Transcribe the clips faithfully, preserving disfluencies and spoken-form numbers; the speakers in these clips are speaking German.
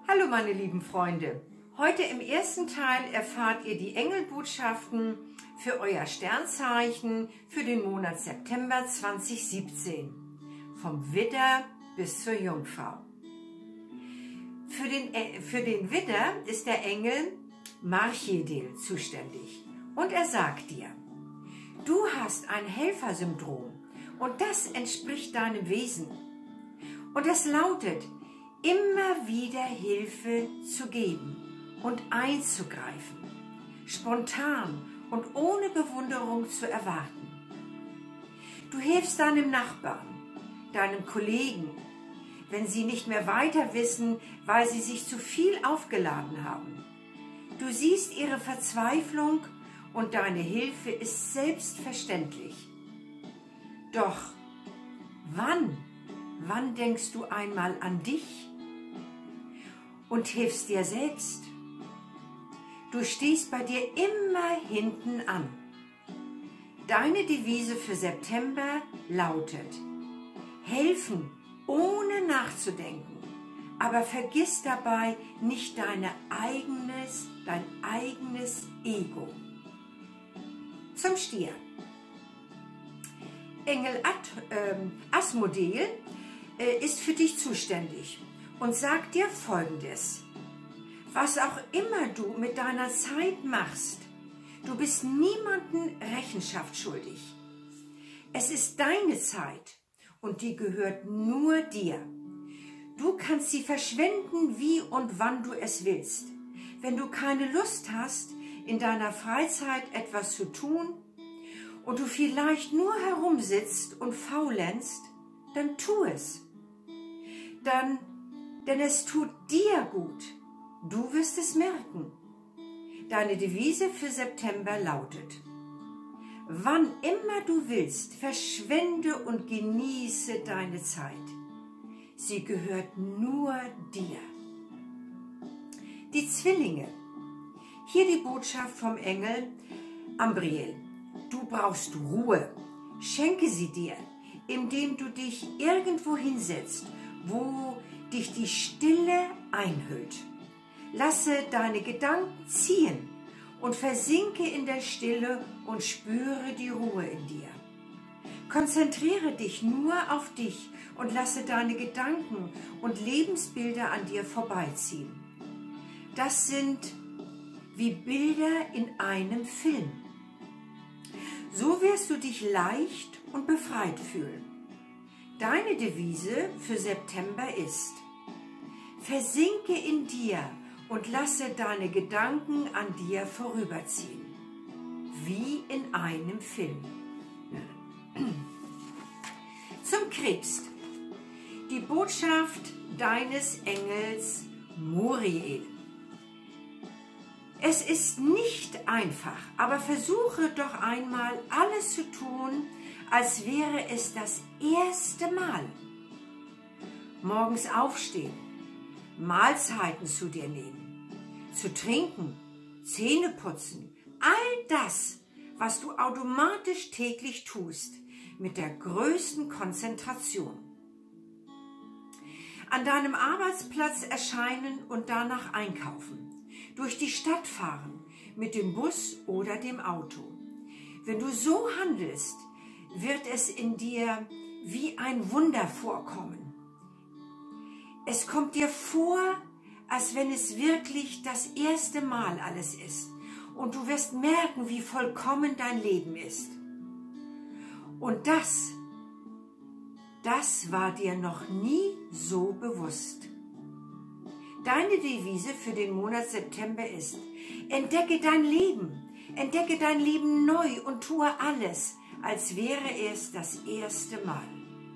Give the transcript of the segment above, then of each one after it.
Hallo meine lieben Freunde, heute im ersten Teil erfahrt ihr die Engelbotschaften für euer Sternzeichen für den Monat September zweitausendsiebzehn, vom Widder bis zur Jungfrau. Für den, äh, für den Widder ist der Engel Marchedel zuständig und er sagt dir, du hast ein Helfersyndrom und das entspricht deinem Wesen. Und es lautet, immer wieder Hilfe zu geben und einzugreifen, spontan und ohne Bewunderung zu erwarten. Du hilfst deinem Nachbarn, deinem Kollegen, wenn sie nicht mehr weiter wissen, weil sie sich zu viel aufgeladen haben. Du siehst ihre Verzweiflung und deine Hilfe ist selbstverständlich. Doch wann, wann denkst du einmal an dich und hilfst dir selbst? Du stehst bei dir immer hinten an. Deine Devise für September lautet, helfen ohne nachzudenken, aber vergiss dabei nicht deine eigenes, dein eigenes Ego. Zum Stier. Engel Ad, äh, Asmodel äh, ist für dich zuständig und sagt dir Folgendes. Was auch immer du mit deiner Zeit machst, du bist niemandem Rechenschaft schuldig. Es ist deine Zeit und die gehört nur dir. Du kannst sie verschwenden, wie und wann du es willst. Wenn du keine Lust hast, in deiner Freizeit etwas zu tun und du vielleicht nur herumsitzt und faulenzt, dann tu es. Dann, denn es tut dir gut. Du wirst es merken. Deine Devise für September lautet, wann immer du willst, verschwende und genieße deine Zeit. Sie gehört nur dir. Die Zwillinge. Hier die Botschaft vom Engel Ambriel. Du brauchst Ruhe. Schenke sie dir, indem du dich irgendwo hinsetzt, wo dich die Stille einhüllt. Lasse deine Gedanken ziehen und versinke in der Stille und spüre die Ruhe in dir. Konzentriere dich nur auf dich und lasse deine Gedanken und Lebensbilder an dir vorbeiziehen. Das sind wie Bilder in einem Film. So wirst du dich leicht und befreit fühlen. Deine Devise für September ist, versinke in dir und lasse deine Gedanken an dir vorüberziehen, wie in einem Film. Zum Krebs. Die Botschaft deines Engels Muriel. Es ist nicht einfach, aber versuche doch einmal alles zu tun, als wäre es das erste Mal. Morgens aufstehen, Mahlzeiten zu dir nehmen, zu trinken, Zähne putzen, all das, was du automatisch täglich tust, mit der größten Konzentration. An deinem Arbeitsplatz erscheinen und danach einkaufen. Durch die Stadt fahren, mit dem Bus oder dem Auto. Wenn du so handelst, wird es in dir wie ein Wunder vorkommen. Es kommt dir vor, als wenn es wirklich das erste Mal alles ist. Und du wirst merken, wie vollkommen dein Leben ist. Und das, das war dir noch nie so bewusst. Deine Devise für den Monat September ist, entdecke dein Leben, entdecke dein Leben neu und tue alles, als wäre es das erste Mal.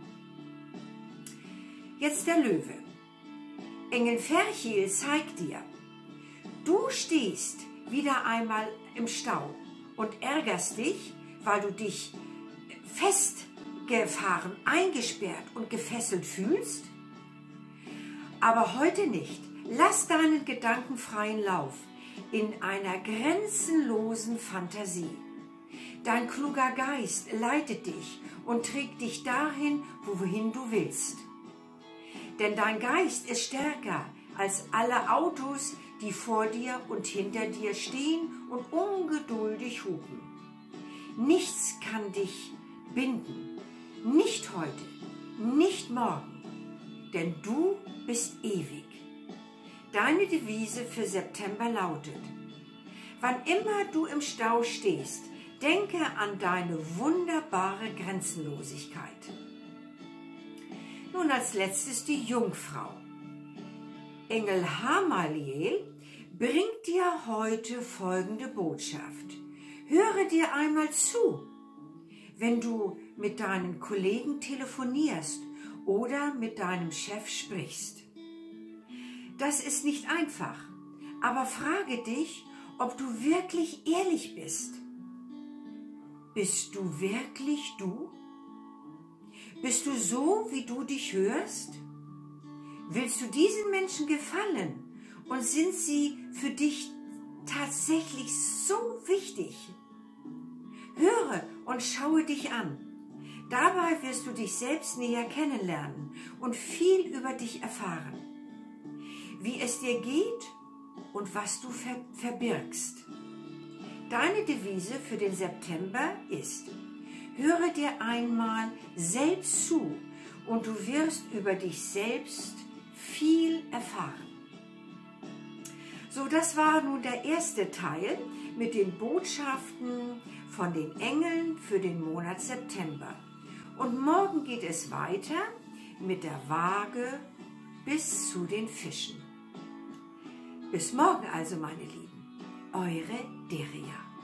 Jetzt der Löwe. Engel Ferchiel zeigt dir, du stehst wieder einmal im Stau und ärgerst dich, weil du dich festgefahren, eingesperrt und gefesselt fühlst. Aber heute nicht. Lass deinen Gedanken freien Lauf in einer grenzenlosen Fantasie. Dein kluger Geist leitet dich und trägt dich dahin, wohin du willst. Denn dein Geist ist stärker als alle Autos, die vor dir und hinter dir stehen und ungeduldig hupen. Nichts kann dich binden, nicht heute, nicht morgen, denn du bist ewig. Deine Devise für September lautet: Wann immer du im Stau stehst, denke an deine wunderbare Grenzenlosigkeit. Nun als letztes die Jungfrau. Engel Hamaliel bringt dir heute folgende Botschaft. Höre dir einmal zu, wenn du mit deinen Kollegen telefonierst oder mit deinem Chef sprichst. Das ist nicht einfach, aber frage dich, ob du wirklich ehrlich bist. Bist du wirklich du? Bist du so, wie du dich hörst? Willst du diesen Menschen gefallen und sind sie für dich tatsächlich so wichtig? Höre und schaue dich an. Dabei wirst du dich selbst näher kennenlernen und viel über dich erfahren. Wie es dir geht und was du ver verbirgst. Deine Devise für den September ist: Höre dir einmal selbst zu und du wirst über dich selbst viel erfahren. So, das war nun der erste Teil mit den Botschaften von den Engeln für den Monat September. Und morgen geht es weiter mit der Waage bis zu den Fischen. Bis morgen also, meine Lieben. Eure Deria.